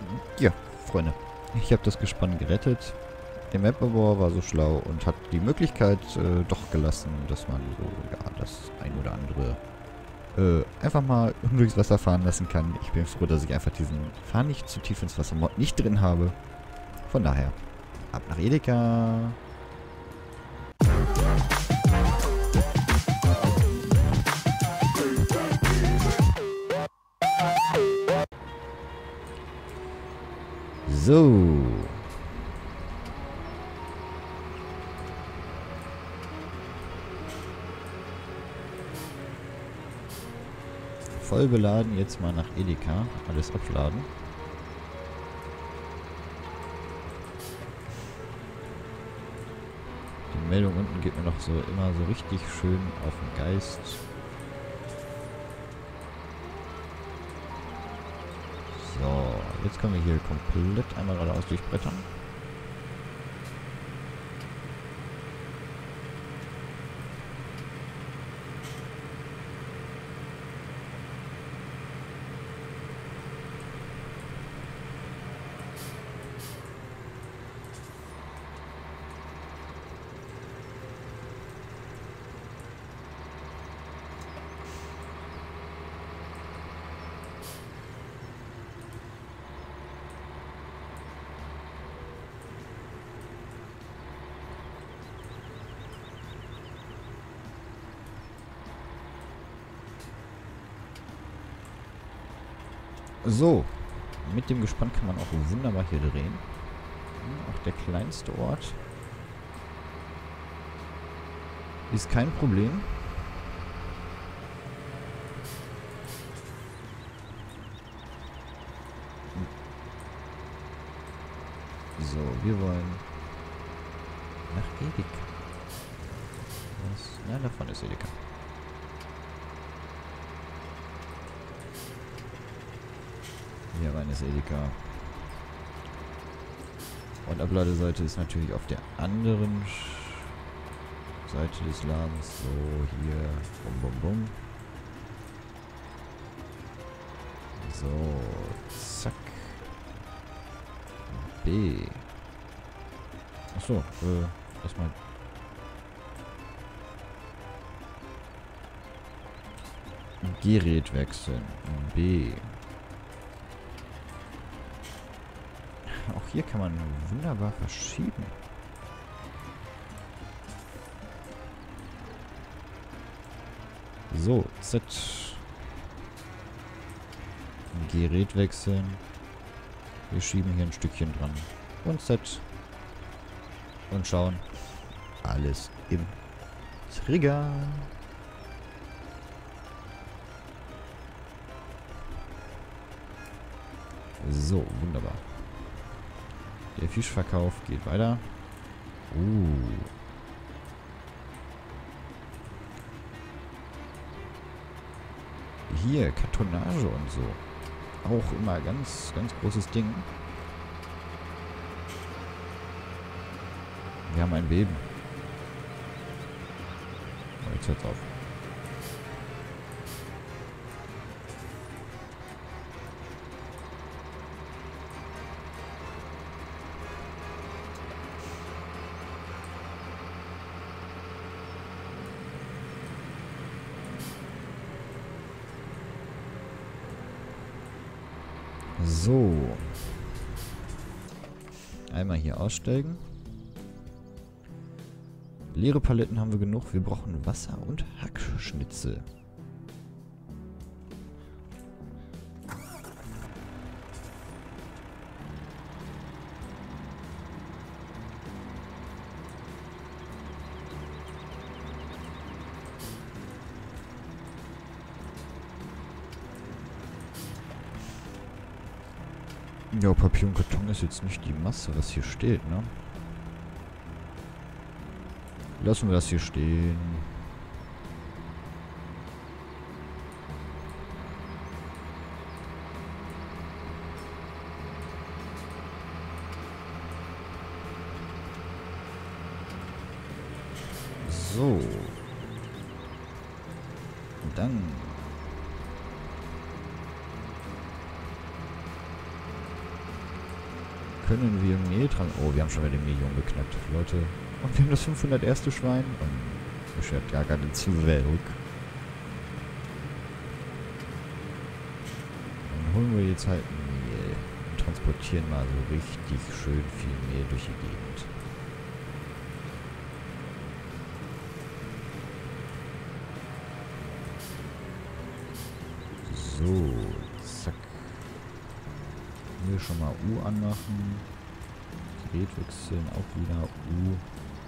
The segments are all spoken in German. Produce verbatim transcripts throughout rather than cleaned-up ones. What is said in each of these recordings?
Ja, Freunde. Ich habe das Gespann gerettet. Der Mapbauer war so schlau und hat die Möglichkeit äh, doch gelassen, dass man so, ja, das ein oder andere äh, einfach mal durchs Wasser fahren lassen kann. Ich bin froh, dass ich einfach diesen Fahr nicht zu tief ins Wasser-Mod nicht drin habe. Von daher, ab nach Edeka. So. Voll beladen, jetzt mal nach Edeka. Alles abladen. Die Meldung unten geht mir noch so immer so richtig schön auf den Geist. So, jetzt können wir hier komplett einmal geradeaus durchbrettern. So, mit dem Gespann kann man auch wunderbar hier drehen. Auch der kleinste Ort ist kein Problem. So, wir wollen nach Edeka. Was? Na, davon ist Edeka. Hier rein ist Edeka. Und Abladeseite ist natürlich auf der anderen Seite des Ladens. So, hier. Bum, bum, bum. So, zack. B. Achso, äh, erstmal. Gerät wechseln. B. Auch hier kann man wunderbar verschieben. So, Z. Gerät wechseln. Wir schieben hier ein Stückchen dran. Und Z. Und schauen. Alles im Trigger. So, wunderbar. Der Fischverkauf geht weiter. Uh. Hier, Kartonage und so. Auch immer ganz, ganz großes Ding. Wir haben ein Beben. Oh, jetzt hört's auf. So. Einmal hier aussteigen. Leere Paletten haben wir genug. Wir brauchen Wasser und Hackschnitzel. Ja, Papier und Karton ist jetzt nicht die Masse, was hier steht, ne? Lassen wir das hier stehen. So. Und dann können wir Mehl dran... Oh, wir haben schon wieder den Million geknackt, Leute. Und wir haben das fünfhundert erste Schwein. Und beschert ja gerade zu Werk. Dann holen wir jetzt halt Mehl und transportieren mal so richtig schön viel Mehl durch die Gegend. So, zack. Hier schon mal U anmachen. Gerät wechseln, auch wieder U.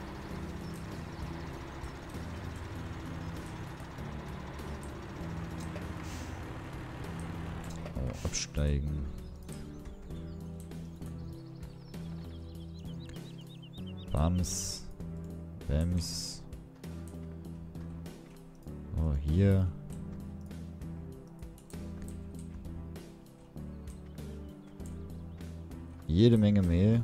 Oh, absteigen. Bams. Bams. Oh, hier. Jede Menge Mehl.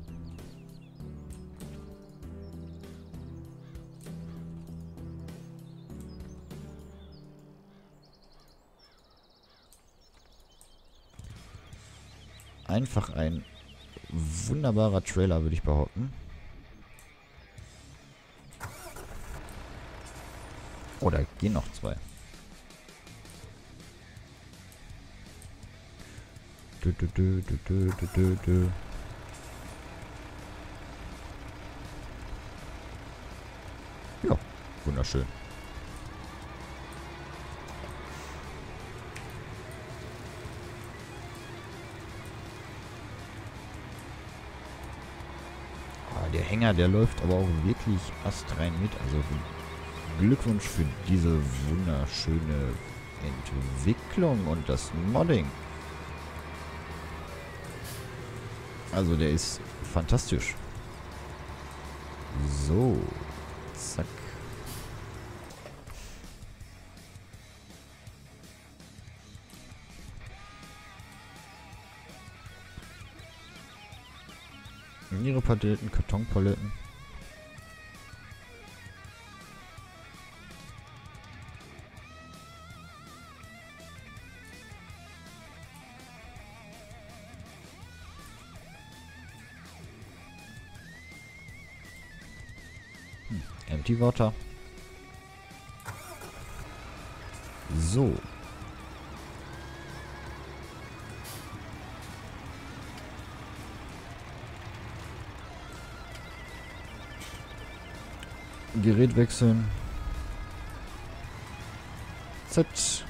Einfach ein wunderbarer Trailer, würde ich behaupten. Oh, da gehen noch zwei. Du, du, du, du, du, du, du, du. Ja, wunderschön. Ah, der Hänger, der läuft aber auch wirklich astrein mit. Also Glückwunsch für diese wunderschöne Entwicklung und das Modding. Also der ist fantastisch. So. Zack. Ihre Paletten, Kartonpaletten. Empty Water. So. Gerät wechseln. Z.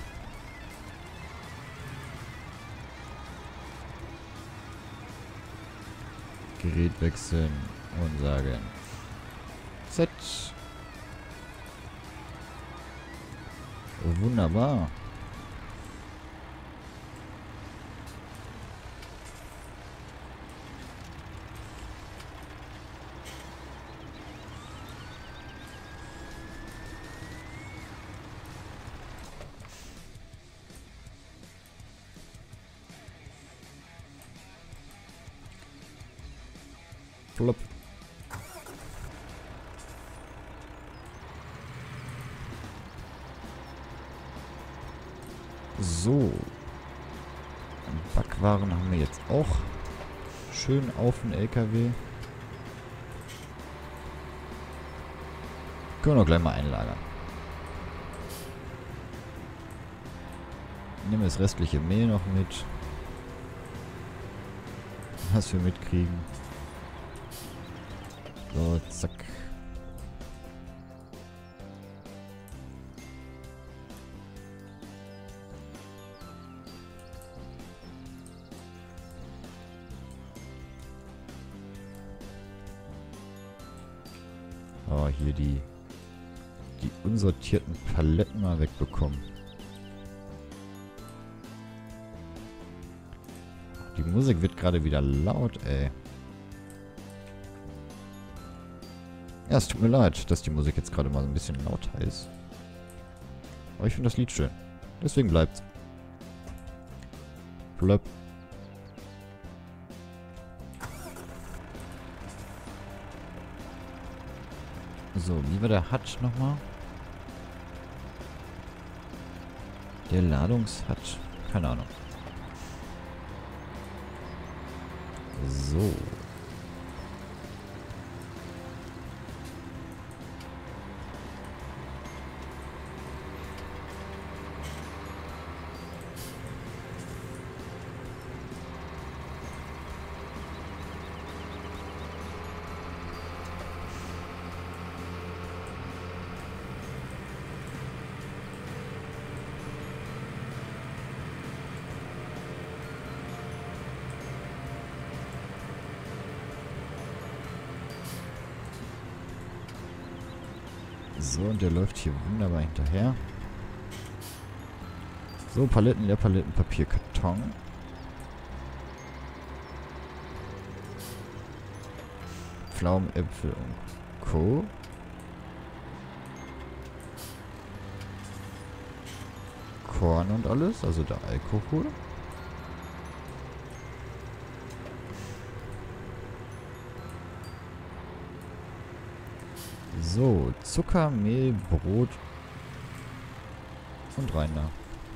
Gerät wechseln und sagen Z. Oh, wunderbar. Flop. So. Backwaren haben wir jetzt auch schön auf den L K W. Können wir doch gleich mal einlagern. Nehmen wir das restliche Mehl noch mit. Was wir mitkriegen. So, zack. Oh, hier die, die unsortierten Paletten mal wegbekommen. Die Musik wird gerade wieder laut, ey. Ja, es tut mir leid, dass die Musik jetzt gerade mal ein bisschen lauter ist. Aber ich finde das Lied schön. Deswegen bleibt's. Bleib. So, wie war der H U D nochmal? Der Ladungs-H U D. Keine Ahnung. So. So, und der läuft hier wunderbar hinterher. So, Paletten, Leerpaletten, Papier, Karton. Pflaumen, Äpfel und Co. Korn und alles, also der Alkohol. So, Zucker, Mehl, Brot und rein da.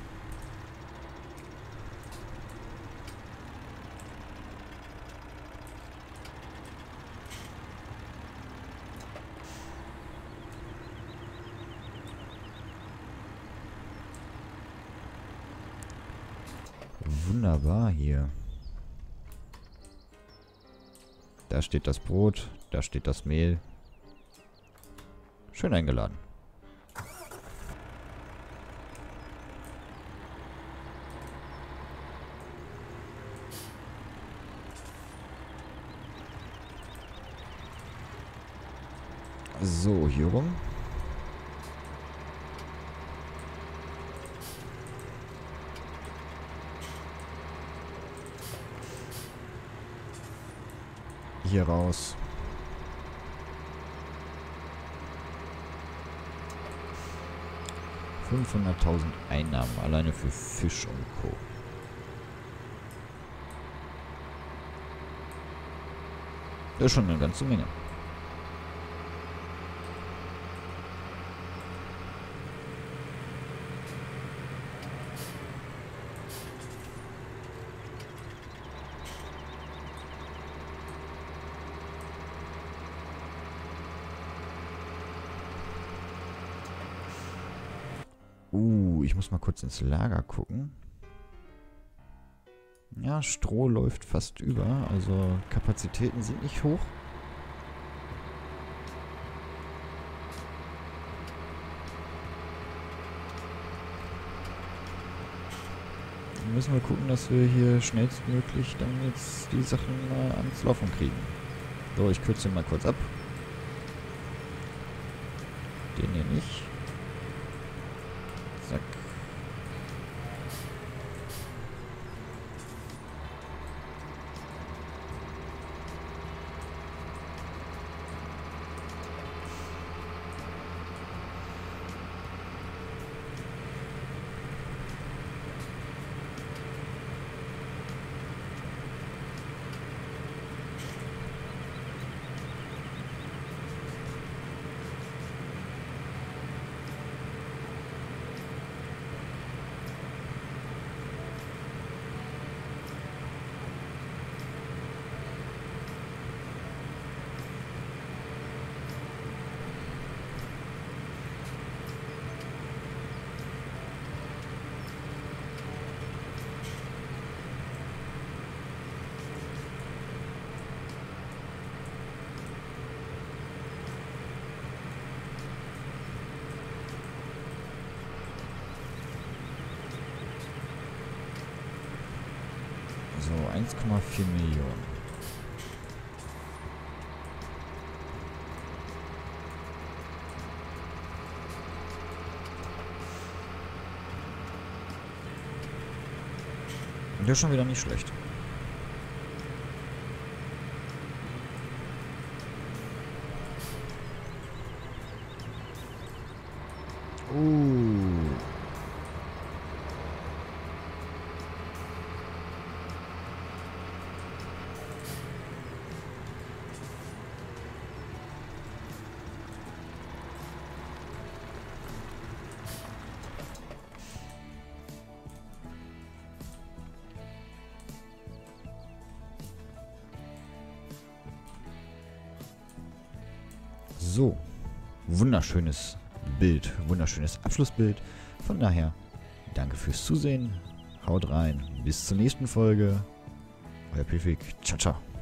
Wunderbar hier. Da steht das Brot, da steht das Mehl. Schön eingeladen. So, hier rum. Hier raus. fünfhunderttausend Einnahmen alleine für Fisch und Co. Das ist schon eine ganze Menge. Uh, ich muss mal kurz ins Lager gucken. Ja, Stroh läuft fast über, also Kapazitäten sind nicht hoch. Dann müssen wir gucken, dass wir hier schnellstmöglich dann jetzt die Sachen mal ans Laufen kriegen. So, ich kürze mal kurz ab. Den hier nicht. Zack. So, eins Komma vier Millionen. Das ist schon wieder nicht schlecht. Uh. So, wunderschönes Bild, wunderschönes Abschlussbild. Von daher, danke fürs Zusehen. Haut rein, bis zur nächsten Folge. Euer Pifik. Ciao, ciao.